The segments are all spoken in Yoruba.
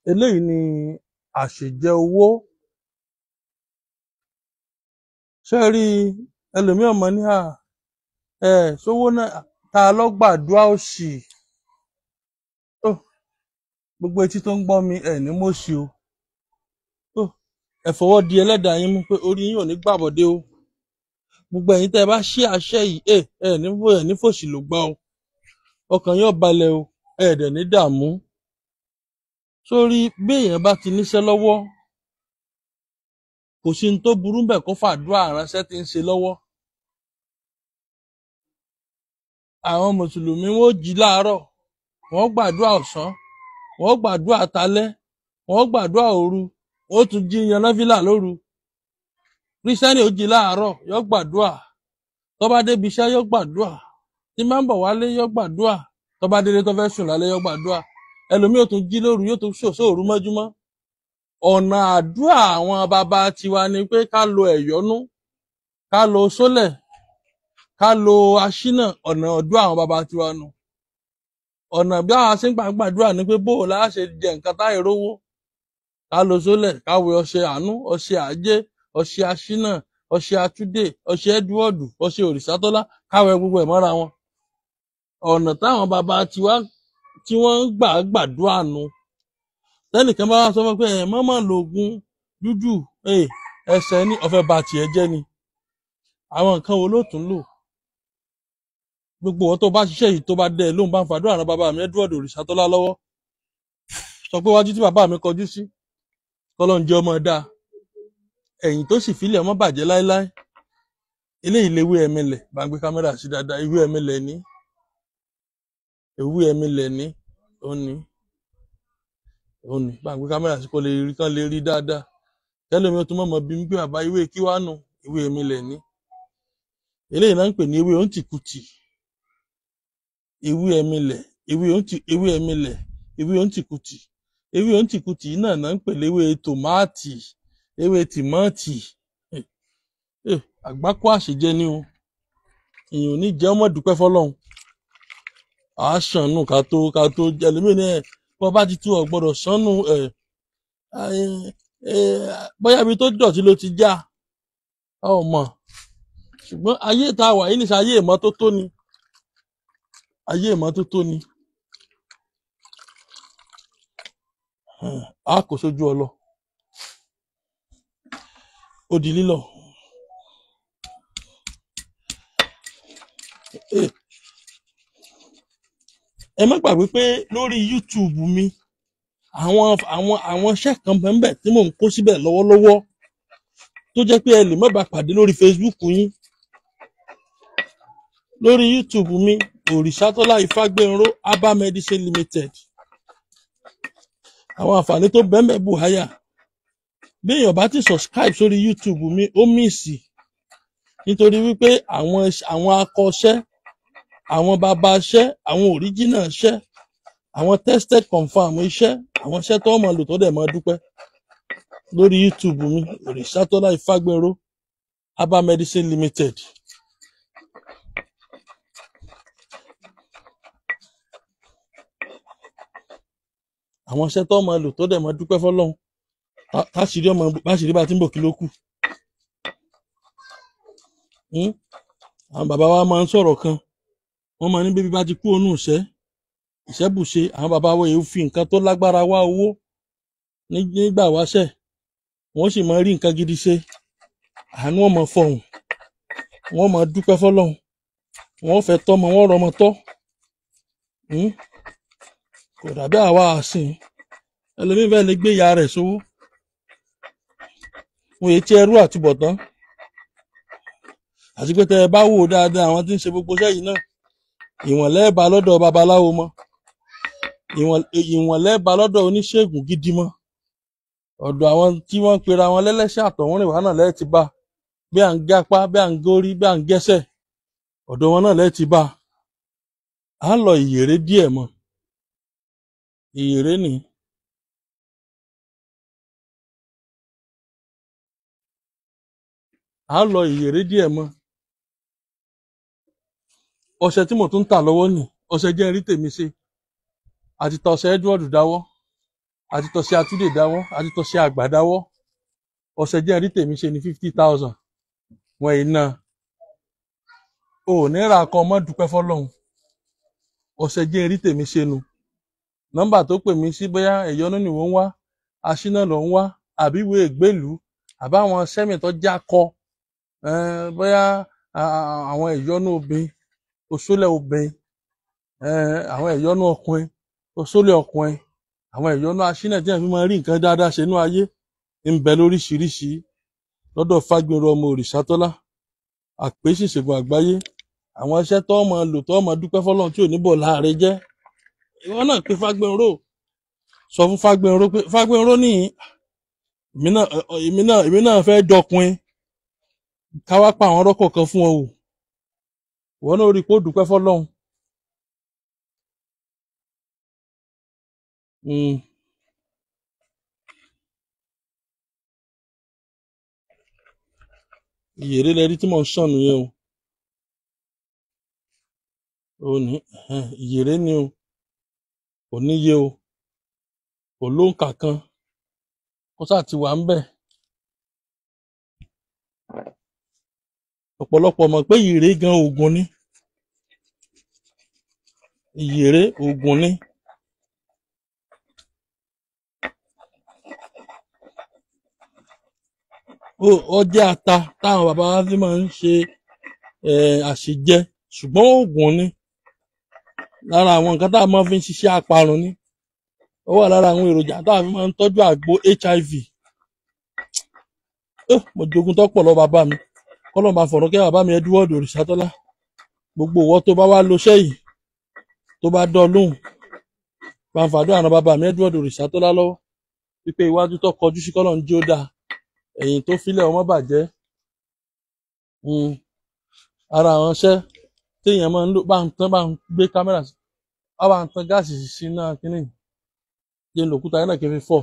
Eléyìí ni àṣejẹ owó. Ṣé rí ẹlòmíràn mọ̀ ní sówó náà ta ló gbàdúrà òṣì. Gbogbo etí tó ń gbọ́ mi ní mọ̀ọ́sí o. Ẹ fọwọ́ di ẹlẹ́dàá yín mú pé orí yín ò ní gbàbọ̀dé o. Gbogbo ẹ̀yin tẹ́ ẹ bá ṣí àṣẹ yìí ní fòṣì ló gbà o. Ọkàn yóò balẹ̀ o, dẹ̀ ní dààmú. Sórí bí èèyàn bá ti níṣẹ́ lọ́wọ́, kò sí ní tó burú bẹ́ẹ̀ kó fàdúrà ránṣẹ́ tí ń ṣe lọ́wọ́. Àwọn mùsùlùmí wọ́n jí láàárọ̀, wọ́n gbàdúrà ọ̀sán, wọ́n gbàdúrà talẹ́, wọ́n gbàdúrà òru, wọ́n tún jí yan náfìlà lóru. Kírísítẹ́nì ó jí láàárọ̀, yóò gbàdúrà. Tó bá débi iṣẹ́ yóò gbàdúrà. Tí máa ń bọ̀ wálé yóò gbàdúrà. Tó bá délé tó fẹ́ sùn lálẹ́ yóò gbàdúrà. Ẹlòmíì ó tún jí lóru, yóò tún sòru mọ́júmọ́. Ọ̀nà àdúrà àwọn bàbá tiwa ni pé ká lo ẹ̀yọ́nú, ká lo sólẹ̀, ká lo aṣínà. Ọ̀nà àdúrà àwọn bàbá tiwa nù. Ọ̀nà bí àwọn ṣe ń gbàdúrà ni pé bóò la ṣe jẹ nǹkan táì rówó. Ká lo sólẹ̀, ká wẹ ọṣẹ àánú, ọṣẹ àjẹ́, ọṣẹ aṣínà, ọṣẹ atúndé, ọṣẹ ẹdúọ̀dù, ọṣẹ òrìṣàtọ́lá, ká wẹ gbogbo ẹ̀ mọ́ra wọn. Ọ̀nà táwọn bàbá tiwa tí wọ́n ń gbàdúrà nù. Tẹ́nìkan bá wá sọ fún pé mọ́mọ́ lògùn dúdú, ẹsẹ̀ ní ọ̀fẹ́ bá tiẹ̀ jẹ́ ni. Àwọn nǹkan wo ló tún lò? Gbogbo wọn tó bá ṣiṣẹ́ yìí tó bá dẹ̀ lóun bá ń fàdúrà ràn bàbá mi ẹdúọ̀dù òrìṣàtọ́lá lọ́wọ́. Sọ pé wájú tí bàbá mi kọjú sí, kọ́lọ́n jẹ́ ọmọ dáa. Ẹ̀yìn tó sì fílẹ̀ ọmọ bàjẹ́ láéláé. Eléyìí léwé ẹ̀mẹlẹ̀, bá ń gbé kámẹ́rà sí dáadáa, ewé ẹ̀mẹlẹ̀ ní. Ewé ẹ̀mẹlẹ̀ ní, ó ní. Bá ń gbé kámẹ́rà sí kó lè rí dáadáa. Tẹ́lẹ̀ mi ó tún mọ̀ bí mi pé bàbá ewé kí wá nù, ewé ẹ̀mẹlẹ̀ ní. Eléyìí náà ń pè ní ewé òǹtìkùtì. Ewé ẹ̀mẹlẹ̀, ewé ẹ̀mẹlẹ̀, ewé òǹtìkùtì. Ewé òǹtìkùtì náà ń pè léwé tòmáàtì, ewé tìmọ́ọ̀tì. Àgbákò àṣejẹ ni o. Èèyàn ò ní jẹ́ ọmọ dúpẹ́ fọ́lọ́run. À ṣànù ká tó ẹlòmíì ní bọ́ bá ti tú ọ gbọ́dọ̀ ṣànù bóyá ibi tó dọ̀tí ló ti já ọmọ. Ṣùgbọ́n ayé tá a wà yìí nìṣẹ́ ayé ìmọ́tótó ni. Ayé ìmọ́tótó ni. A kò sójú ọlọ. Ó di lílọ. Ẹ má gbàgbé pé lórí YouTube mi àwọn iṣẹ́ kan bẹ́ẹ̀ tí mò ń kó síbẹ̀ lọ́wọ́lọ́wọ́ tó jẹ́ pé ẹ lè má bá pàdé lórí Facebook yín. Lórí YouTube mi Òrìṣàtọ́lá Ifágbénró Herbal Medicine Limited. Àwọn àǹfààní tó bẹ́ẹ̀ bù háyà. Bí èèyàn bá ti subscribe sórí YouTube mi ó míìsì. Nítorí wípé àwọn akọ́ṣẹ́, àwọn bàbá iṣẹ́, àwọn original iṣẹ́, àwọn tested confirm iṣẹ́, àwọn iṣẹ́ tó mọ̀ lò tó dẹ̀ mọ́ dúpẹ́. Lórí YouTube mi Òrìṣàtọ́lá Ifágbénró Herbal Medicine Limited. Àwọn iṣẹ́ tó mọ̀ lò tó dẹ̀ mọ́ dúpẹ́ fọ́lọ́run. Táṣìírí bá ti ń bọ̀ kí ló kù. Àwọn bàbá wa máa ń sọ̀rọ̀ kan. Wọ́n máa ní bébí bá ti kú ònú ìṣẹ́bùṣe. Àwọn bàbá wa yìí fi nǹkan tó lágbára wá owó nígbà wáṣẹ̀. Wọ́n sì máa rí nǹkan gidi ṣe. Àánú ọmọ fọhùn. Wọ́n máa dúpẹ́ fọ́lọ́run. Wọ́n fẹ́ tọ́mọ, wọ́n rọmọ tọ́. Kò dàbí àwa àsìn. Ẹlòmíì fẹ́ lè gbé ìyá rẹ̀ sówó. Wọ́n èyí tí ẹrú àtúbọ̀tán. Àti pé tẹ́ ẹ bá wò dáadáa àwọn tí ń ṣe gbogbo iṣẹ́ yìí náà. Ìwọ̀n lẹ́ẹ̀bà lọ́dọ̀ babaláwo mọ́. Ìwọ̀n lẹ́ẹ̀bà lọ́dọ̀ oníṣègùn gidi mọ́. Ọ̀dọ̀ àwọn tí wọ́n pera wọn lẹ́lẹ́ṣẹ̀ àtọ̀húnrìnwá náà lẹ́ẹ̀ ti bá. Bí à ń gé apá, bí à ń górí, bí à ń gẹ́sẹ̀. Ọ̀dọ̀ wọn náà lẹ́ẹ̀ ti bá. À ń lọ ìyèré díẹ̀ mọ́. Ìyèré ni. À ń lọ ìyèré díẹ̀ mọ́. Ọṣẹ tí mo tún ń tà lọ́wọ́ nì. Ọṣẹ jẹ́ rí tèmi ṣe. Àti ta ọṣẹ Edward dáwọ́. àti tọ̀sí àtúndè dáwọ́ àti tọ̀sí àgbà dáwọ́ ọ̀sẹ̀ jẹ́ rí tèmi ṣe ní 50,000 wọn iná ò ní ra kan mọ́ dúpẹ́ fọlọ́run ọ̀sẹ̀ jẹ́ rí tèmi ṣe nu nọ́mbà tó pè mí sí bóyá ẹ̀yọ́nú ni wọ́n ń wá aṣínà ló ń wá àbí ìwé ìgbélùú àbáwọn sẹ́mi tó já kọ bóyá àwọn ẹ̀yọ́nú obìnrin òṣòlẹ̀ obìnrin àwọn ẹ̀yọ́nú ọkùnrin òṣòlẹ̀ ọkùnrin àwọn ẹ̀yọ́nú aṣínà tí wọ́n fi máa rí nǹkan dáadáa ṣe nú ayé ń bẹ lóríṣiríṣi lọ́dọ̀ Fágbénró ọmọ Òrìṣàtọ́lá àpèsè ìṣègùn àgbáyé àwọn iṣẹ́ tó máa lò tó máa dúpẹ́ fọlọ́run tí ò ní bọ̀ láàrẹ jẹ́ ìwọ náà pé Fágbénró sọ fún Fágbénró pé Fágbénró ní èmi náà fẹ́ dọkùnrin káwá pa àwọn rọ́kọ̀ kan fún ọ o ìwọ náà rí i pé ó dúpẹ́ fọlọ́run. Ìyèrè lẹ́rí tí mò ń sàn nìyẹn o ní ìyèrè ni o kò níye o kò lóǹkà kan kó sáà ti wà ń bẹ̀. ọ̀pọ̀lọpọ̀ mọ̀ pé ìyèrè gan oògùn ni ìyèrè oògùn ni. ó jẹ́ ata táwọn bàbá wa fi máa ń ṣe àṣejẹ ṣùgbọ́n oògùn ni lára àwọn nǹkan tá a máa fi ń ṣiṣẹ́ aparun ni ó wà lára àwọn èròjà tá a fi máa ń tọ́jú àgbo HIV. mo jogún tọ́pọ̀ lọ bàbá mi kọ́lọ́ máa fọ̀rọ̀ kẹ́ bàbá mi Edward Òrìṣàtọ́lá gbogbo ìwọ tó bá wá lo iṣẹ́ yìí tó bá dán lóhùn fanfàdó àná bàbá mi Edward Òrìṣàtọ́lá lọ́wọ́ wípé iwájú tó kọjú sí kọ́lọ́ ń jí ó dáa ẹ̀yìn tó filẹ̀ ọmọ bàjẹ́. ara àwọn iṣẹ́ téèyàn máa ń lò bá ń gbé kámẹ́rà sí bá ń tan gáàsì sí náà kínní jẹ́ ń lòkúta yẹn náà kí n fi fọ́.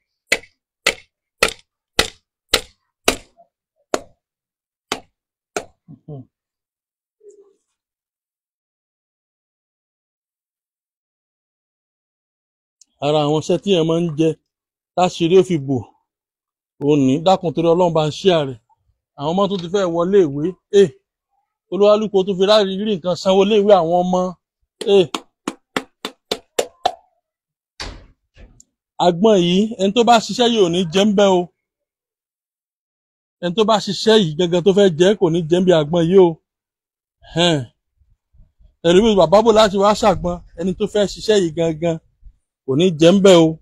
ara àwọn iṣẹ́ téèyàn máa ń jẹ táṣìírí ó fi bò òní dákun torí Ọlọ́run bá ń ṣí ààrẹ àwọn ọmọ tó ti fẹ́ wọlé ìwé olúwalúkọ tó fi ráàrí rí nǹkan sanwó léèwé àwọn ọmọ àgbọn yìí ẹni tó bá ṣiṣẹ́ yìí ò ní jẹ ń bẹ́ o ẹni tó bá ṣiṣẹ́ yìí gangan tó fẹ́ jẹ kò ní jẹ ń bí àgbọn yìí o ẹ̀rí mi bàbá bò láti wá ṣàgbọn ẹni tó fẹ́ ṣiṣẹ́ yìí gangan kò ní jẹ ń bẹ́ o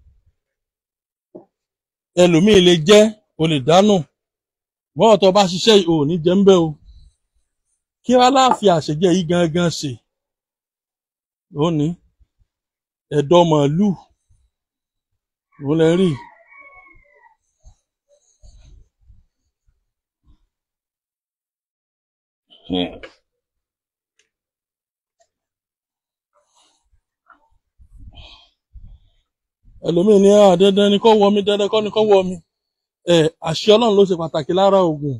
ẹlòmíì lè jẹ́ o lè dánù wọ́n tó bá ṣiṣẹ́ yìí ò ní jẹ ń bẹ́ o kí wá láàfin àṣejẹ yìí gangan ṣe lónìí ẹ̀dọ̀ màálùú ló lẹ rí ẹlòmíì ní dandan ni kò wọ mi dandan kọ́ ni kò wọ mi àṣẹ Ọlọ́run ló ṣe pàtàkì lára oògùn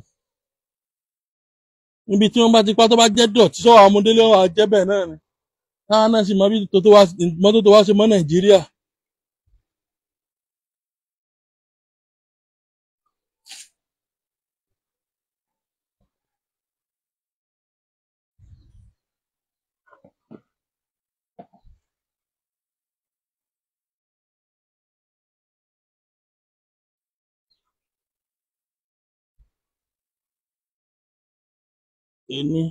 níbi tí wọ́n bá ti pa tó bá jẹ́ dọ̀tí sọ́wọ́ amúdélé wà jẹ́ bẹ́ẹ̀ náà ni táwọn náà sì mọ bí mọ́tò tó wá ṣe mọ́ Nàìjíríà. Ení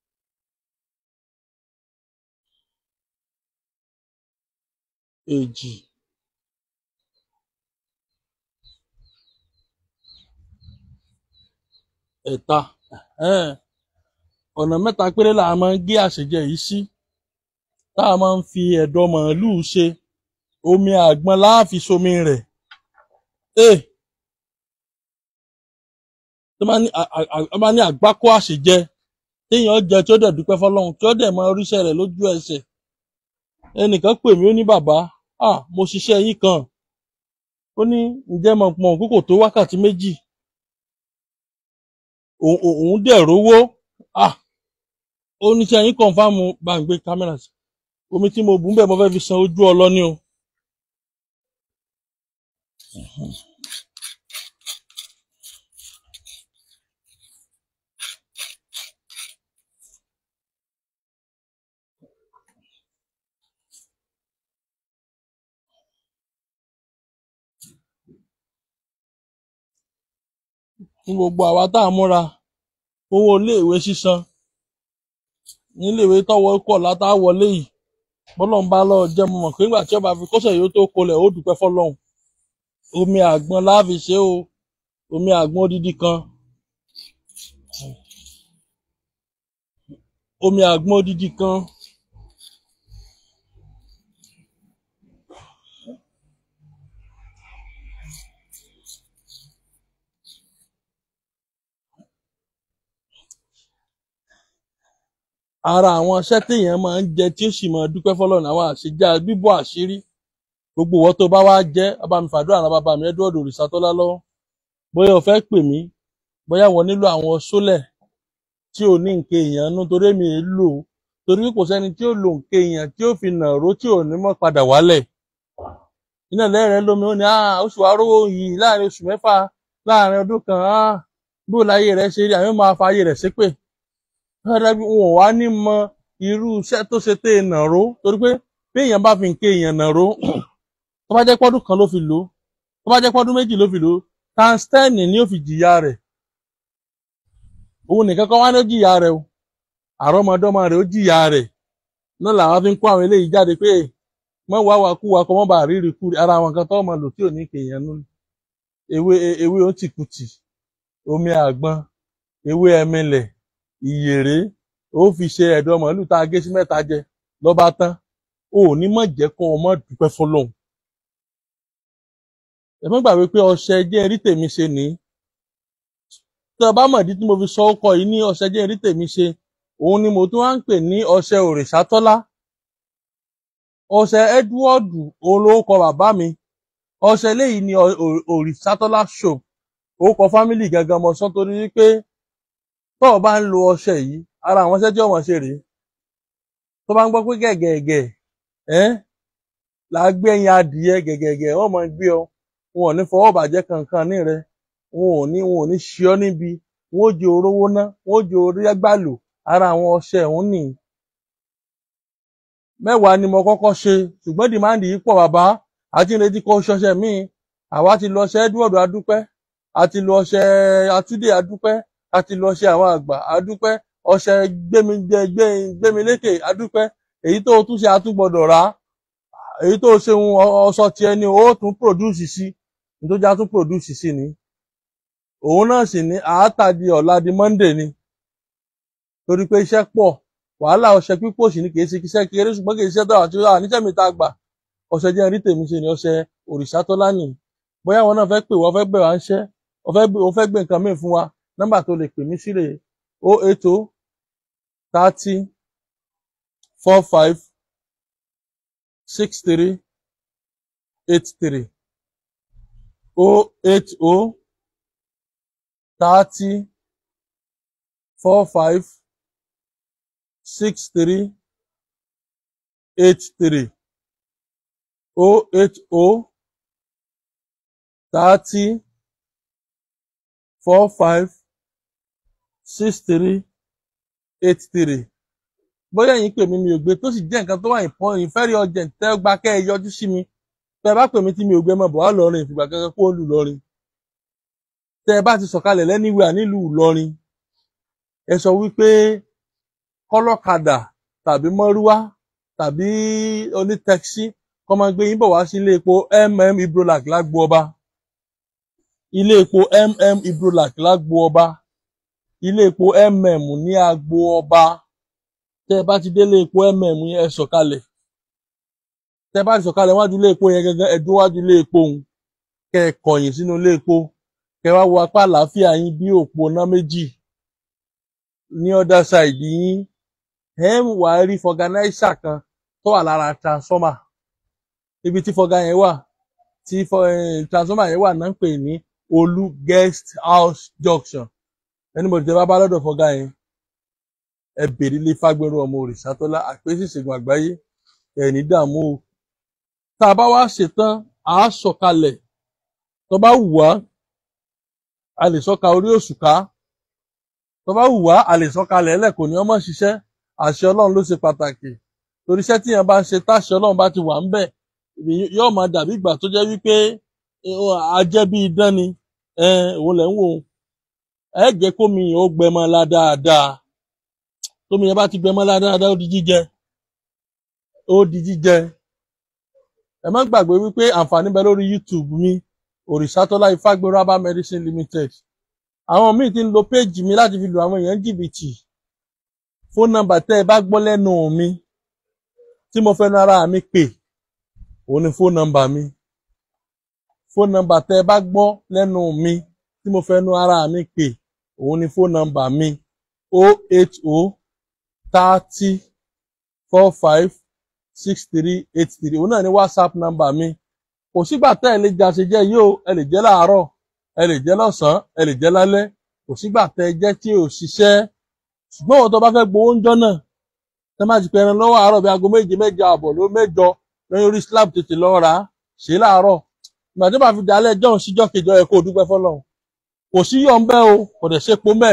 èjì ẹ̀ta ọ̀nà mẹ́ta péré là máa ń gé àṣejẹ yìí sí tá a máa ń fi ẹ̀dọ̀ màálùú ṣe omi àgbọn láàfi somi rẹ̀ tó bá ní àgbákò àṣejẹ téèyàn jẹ tí ó dẹ̀ dúpẹ́ fọlọ́run tí ó dẹ̀ mọ oríṣẹ́ rẹ̀ lójú ẹsẹ̀ ẹnìkan pè mí ó ní bàbá mo ṣiṣẹ́ yín kan ó ní ǹjẹ́ mọ̀ kókò tó wákàtí méjì òun dẹ̀ rówó ó ní ṣe yín kọ̀ǹfàmù bá ń gbé kámẹ́rà sí omi tí mo bù ń bẹ̀ mo fẹ́ fi san ojú ọlọ́ni o fún gbogbo àwa tá a múra owó iléèwé sísan níléèwé tọ́wọ́ kọ̀ látà wọlé yìí bọ́lọ̀ ń bá lọ jẹ́ mo mọ̀ pé nígbà tí ọba fi kọ́sẹ̀ yóò tó kolẹ̀ ó dúpẹ́ fọlọ́run omi àgbọn láàfi ṣe o omi àgbọn odidi kan omi àgbọn odidi kan ara àwọn iṣẹ́ téèyàn máa ń jẹ tí ó sì máa dúpẹ́ fọlọ́run àwọn àṣejá bíbọ̀ àṣírí gbogbo ìwọ tó bá wá jẹ́ bàbá mi fàdúrà ràn bàbá mi Edward Òrìṣàtọ́lá lọ́wọ́ bóyá o fẹ́ pè mí bóyá wọ́n nílò àwọn sólẹ̀ tí ò ní nǹkan èèyàn nú torí mi è lò ó torí kò sẹ́ni tí ó lo nǹkan èèyàn tí ó fi nàró tí ò ní mọ́ padà wálẹ̀ iná lẹ́rẹ̀ẹ́ lómi ó ní oṣù arówó yìí láàrin oṣù mẹ́fà láàrin ọdún kan bó láyé rẹ̀ ṣe rí àwọn máa fa ayé rẹ̀ ṣépè wọn ò wá ní mọ irú iṣẹ́ tó ṣe tẹ́ nàró torí pé bí èèyàn bá fi nǹkan èèyàn nàró tó bá jẹ́ pọ́dún kan ló fi lò ó tó bá jẹ́ pọ́dún méjì ló fi lò ó times 10 ni ó fi jìyà rẹ̀ òun nìkan kan wá ní ó jìyà rẹ̀ o àrọ́mọdọ́mọ rẹ̀ ó jìyà rẹ̀ náà làwọn fi ń kó àwọn eléyìí jáde pé mọ́ wá wa kú wa kọ́ mọ́ bá rírì kú ara àwọn nǹkan tó mọ̀ lò tí ò ní kéèyàn nú ewé ó ti kùtì omi àgbọn ewé ẹmẹlẹ̀ ìyèrè ó fi ṣe ẹ̀dọ̀ màálù tá a gé sí mẹ́ta jẹ lọ́ba tán o ò ní mọ̀ jẹ́ kó o mọ̀ dúpẹ́ fọlọ́hun ẹ má gbàgbé pé ọṣẹ jẹ́ rí tèmi ṣe ní tí o bá mọ̀dí tí mo fi sọ ọkọ yìí ní ọṣẹ jẹ́ rí tèmi ṣe òun ni mo tún wá ń pè ní ọṣẹ Òrìṣàtọ́lá ọṣẹ Edward òun ló kọ bàbá mi ọṣẹ léyìí ni Òrìṣàtọ́lá soap orúkọ fámìlì gangan mọ sọ torí wípé tó o bá ń lo ọṣẹ yìí ara àwọn iṣẹ́ tí ọmọ ṣe rèé tó bá ń gbọ́ pé gẹ̀gẹ̀gẹ̀ là á gbé ẹyin adìyẹ gẹ̀gẹ̀gẹ̀ wọ́n máa gbé ọ wọn ò ní fọwọ́ bàjẹ́ kankan ní rẹ wọn ò ní ṣe ọ níbi wọn ò jẹ orówó ná wọn ò jẹ orí gbàlò ara àwọn ọṣẹ òun nìyí mẹ́wàá ni mo kọ́kọ́ ṣe ṣùgbọ́n dìmáàndì yìí pọ̀ bàbá àti ìrètí kọ́ ṣọṣẹ míì àwa ti lọ ọṣẹ Edward adúpẹ́ àti lọ ọṣẹ Atúndé adúpẹ́ àti lọ ọṣẹ àwọn àgbà adúpẹ́ ọṣẹ gbémilékè adúpẹ́ èyí tó tún ṣe àtúgbọdọ̀ rà èyí tó ṣe ọṣọ tiẹ̀ ni ó tún produce sí nítorí a tún produce sí ni òun náà sì ní àátà di ọ̀la di Monday ni torí pé iṣẹ́ pọ̀ wàhálà ọṣẹ pípò sì ní kìí ṣe iṣẹ́ kéré ṣùgbọ́n kìí ṣe dáwà tí ó wà níṣẹ́ mi tá a gbà ọṣẹ jẹ́ rí tèmi ṣe ni ọṣẹ Òrìṣàtọ́lá nì bóyá wọn náà fẹ́ pè wọ́n fẹ́ bẹ̀ wá ń ṣẹ́ wọ́n fẹ́ gbé nǹkan míì fún wa nọ́mbà tó lè pè mí sí rèé 080 30 45 63 83 080 30 45 63 83 080 30 45 63 83 bóyá yín pè mí mi ò gbé tó sì jẹ́ nǹkan tó wà important very urgent tẹ́ gba kẹ́ ẹ yọjú sí mi tẹ́ bá pè mí tí mi ò gbé mọ́ bọ̀ wá lọ́rin ìfìgbà kankan kó lù lọ́rin tẹ́ bá ti sọ̀kalẹ̀ lẹ́níwẹ̀ nílùú Ìlọrin ẹ sọ wípé kọ́lọ́kadà tàbí mọ́rúwá tàbí onítẹ́ksí kọ́ máa gbé yín bọ̀ wá sí ilé epo Ibrolac lágbo ọba ilé epo Ibrolac lágbo ọba ilé epo ní agbo ọba tẹ́ bá ti délé epo yẹn ẹ sọ̀kalẹ̀ tẹ́ bá ti sọ̀kalẹ̀ wájú ilé epo yẹn gangan ẹ dúró wájú ilé epo òun kẹ́ ẹ kọ̀yìn sínú ilé epo kẹ́ wá wo apá àlàáfíà yín bí òpó ná méjì ní other side yín wà á rí fọganáísà kan tó wà lára transformer ibi tí fọga yẹn wà tí transformer yẹn wà náà ń pè ní Olú guest house junction anybody tẹ́ bá bá lọ́dọ̀ fọga yẹn ẹ bèrè ilé Fágbéró ọmọ Òrìṣàtọ́lá àpèsè ìṣègùn àgbáyé ẹ ní dààmú o tá a bá wá ṣetán à á sọ̀kalẹ̀ tó bá wù wá a lè sọ́ka orí òṣùká, tó bá wù wá a lè sọ́ka lẹ́lẹ̀, kò ní ọmọ ṣiṣẹ́. Àṣẹ Ọlọ́run ló ṣe pàtàkì, torí iṣẹ́ tí èèyàn bá ń ṣe táṣẹ Ọlọ́run bá ti wà ń bẹ̀, yóò máa dàbí ìgbà tó jẹ́ wípé a jẹ́ bí idán ni. Òun lẹ̀ ń wò ó. Ẹ jẹ́ kómi yẹn ó gbẹmọ la dáadáa. Tómi yẹn bá ti gbẹmọ la dáadáa, ó di jíjẹ. Ó di jíjẹ. Ẹ má gbàgbé wípé àǹfààní bẹ lórí YouTube mi, Òrìṣàtọ́lá Ifágbéró Herbal Medicine Limited. Àwọn míì ti ń lo péèjì mi láti fi lu àwọn èèyàn jìbìtì. Fóònù nọ́mbà tẹ́ ẹ bá gbọ́ lẹ́nu mi tí mo fẹ́nu ara mi pè, òun ni fóònù nọ́mbà mi. Fóònù nọ́mbà tẹ́ ẹ bá gbọ́ lẹ́nu mi tí mo fẹ́nu ara mi pè, òun ni fóònù nọ́mbà mi. 08030456383. Òun náà ni WhatsApp nọ́mbà mi. Kò sígbà tẹ́ ẹ lè jẹ àṣejẹ yìí o. Ẹ lè jẹ láàárọ̀, ẹ lè jẹ lọ́sàn-án, ẹ lè jẹ lálẹ́. Kò sígbà tẹ́ ẹ jẹ tí ò ṣiṣẹ́. Ṣùgbọ́n wọn tó bá fẹ́ gbowó ń jọ́ náà, tẹ́ má ti pẹran lọ́wọ́ àárọ̀ bí aago 7 ló 8 lórí orí slab tètè lọ rà á, ṣe láàárọ̀. Ìgbà tó bá fi dalẹ̀ jọ́hún síjọ́ kejì ẹ kó o dúpẹ́ fọ́lọ́run. Kò sí yọ̀ ń bẹ́ o, kò dẹ̀ sépo ńbẹ̀.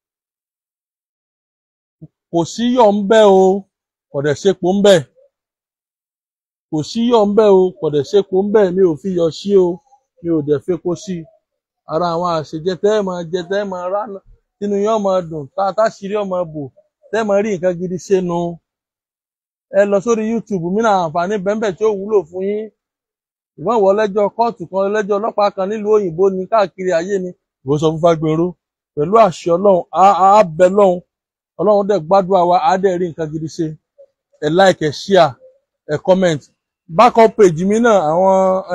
Kò sí yọ̀ ń bẹ́ o, kò dẹ̀ sépo ńbẹ̀. Kò sí yọ̀ ń bẹ́ o, kò dẹ̀ sépo ńbẹ̀. Mi ò fi yọ̀ sí o, mi ò dẹ̀ fepo sí. Ara àwọn àṣejẹ tẹ́ ẹ máa jẹ, tẹ́ ẹ máa rá nínú yín ó máa dùn, táṣírí ó máa bò, tẹ́ ẹ máa rí nǹkan gidi ṣe nu. Ẹ lọ sórí YouTube mi náà, àǹfààní bẹ́ẹ̀ tí ó wúlò fún yín. Ìwọ́n ìwọ lẹ́jọ́ kóòtù kan, lẹ́jọ́ ọlọ́pàá kan nílùú òyìnbó ni, káàkiri ayé ni. Ìwọ sọ fún Fágbéró, pẹ̀lú àṣẹ Ọlọ́run, á bẹ lọ́hùn. Ọlọ́run dẹ̀ gbàdúrà wa, á dẹ̀ rí nǹkan gidi ṣe. Ẹ like, ẹ share, ẹ comment. Backup page mi náà, àwọn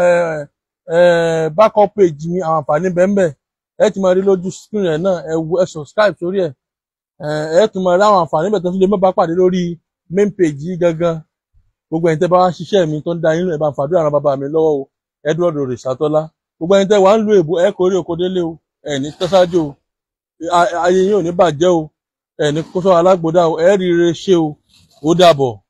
backup page mi, àwọn àǹfààní bẹ́ẹ̀ ẹ ti máa rí lójú screen rẹ̀ náà. Ẹ subscribe sórí ẹ̀. Ẹ tún máa rí àwọn àǹfààní bẹ́ẹ̀ tó tún lè má bá pàdé lórí main page yìí gangan. Gbogbo ẹ̀yin tẹ́ bá wá ṣiṣẹ́ mi tó ń da yín ẹ bá ń fàdúrà ran bàbá mi lọ́wọ́ o. Edward Òrìṣàtọ́lá. Gbogbo ẹ̀yin tẹ́ wà ń lu èbó, ẹ kórè oko délé o. Ẹ ní tẹ́sájú o. Ayé yín ò ní bàjẹ́ o. Ẹ ní kó sọ alágbòdà o. Ẹ rí ire ṣe o. Ó dàbọ̀.